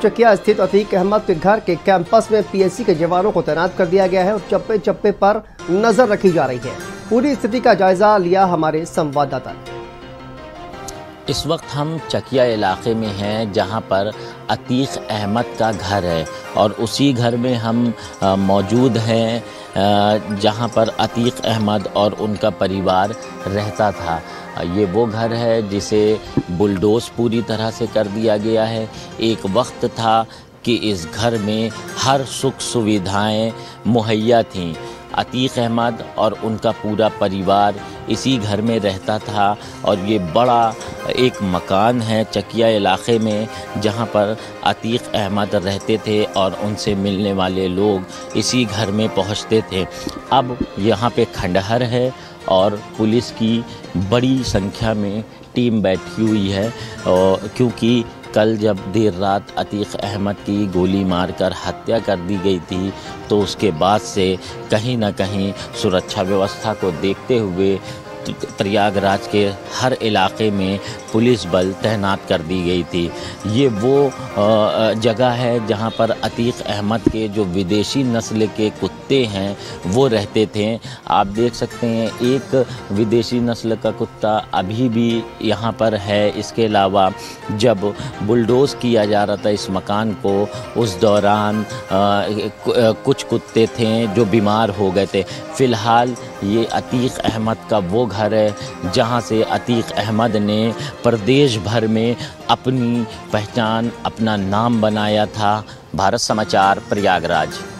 चकिया स्थित अतीक अहमद के घर के कैंपस में पीएसी के जवानों को तैनात कर दिया गया है और चप्पे चप्पे पर नजर रखी जा रही है। पूरी स्थिति का जायजा लिया हमारे संवाददाता ने। इस वक्त हम चकिया इलाके में हैं जहां पर अतीक अहमद का घर है और उसी घर में हम मौजूद हैं जहां पर अतीक अहमद और उनका परिवार रहता था। ये वो घर है जिसे बुलडोज पूरी तरह से कर दिया गया है। एक वक्त था कि इस घर में हर सुख सुविधाएं मुहैया थीं। अतीक अहमद और उनका पूरा परिवार इसी घर में रहता था और ये बड़ा एक मकान है चकिया इलाके में जहां पर अतीक अहमद रहते थे और उनसे मिलने वाले लोग इसी घर में पहुंचते थे। अब यहां पे खंडहर है और पुलिस की बड़ी संख्या में टीम बैठी हुई है क्योंकि कल जब देर रात अतीक अहमद की गोली मारकर हत्या कर दी गई थी तो उसके बाद से कहीं ना कहीं सुरक्षा व्यवस्था को देखते हुए प्रयागराज के हर इलाके में पुलिस बल तैनात कर दी गई थी। ये वो जगह है जहां पर अतीक अहमद के जो विदेशी नस्ल के कुत्ते हैं वो रहते थे। आप देख सकते हैं एक विदेशी नस्ल का कुत्ता अभी भी यहाँ पर है। इसके अलावा जब बुलडोज़ किया जा रहा था इस मकान को उस दौरान कुछ कुत्ते थे जो बीमार हो गए थे। फ़िलहाल ये अतीक अहमद का वो घर है जहाँ से अतीक अहमद ने प्रदेश भर में अपनी पहचान अपना नाम बनाया था। भारत समाचार, प्रयागराज।